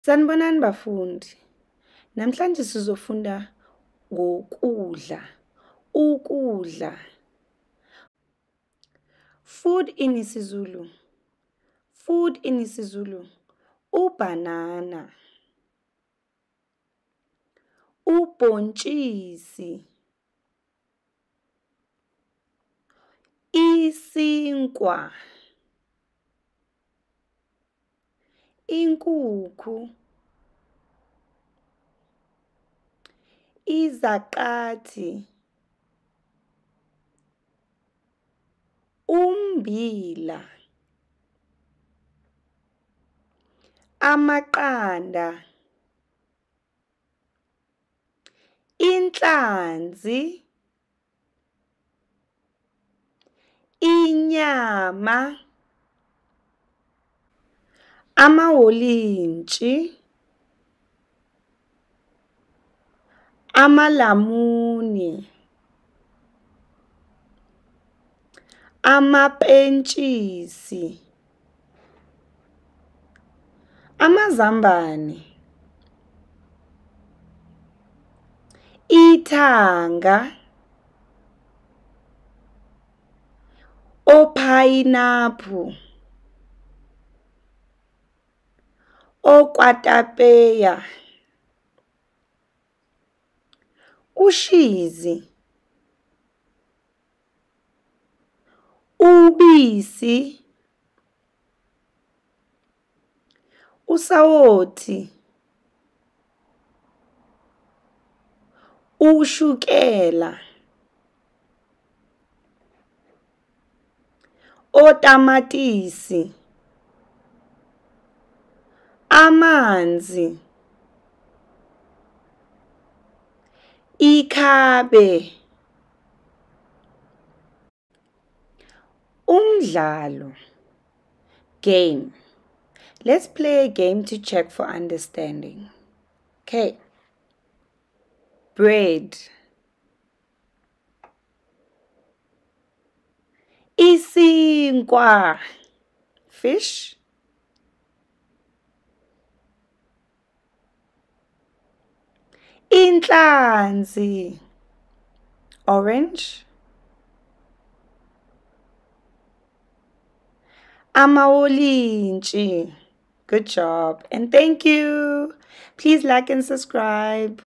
Sanibonani bafundi. Namhlanje sizofunda ngokudla. Ukudla. Food in Isizulu. Food in Isizulu. Ubanana. Ubhontshisi. Isinkwa. Inkukhu. Izaqathi. Ummbila. Amaqanda. Inhlanzi. Inyama. Amawolintshi. Amalamuni. Amapentshisi. Amazambane. Ithanga. Opayinaphu. Okwatapeya. Ushizi. Ubisi. Usawoti. Ushukela. Otamatisi. Amanzi. Ikhabe. Umdlalo. Game. Let's play a game to check for understanding. Okay. Bread. Isinkwa. Fish. Inhlanzi. Orange. Amawolintshi. Good job and thank you. Please like and subscribe.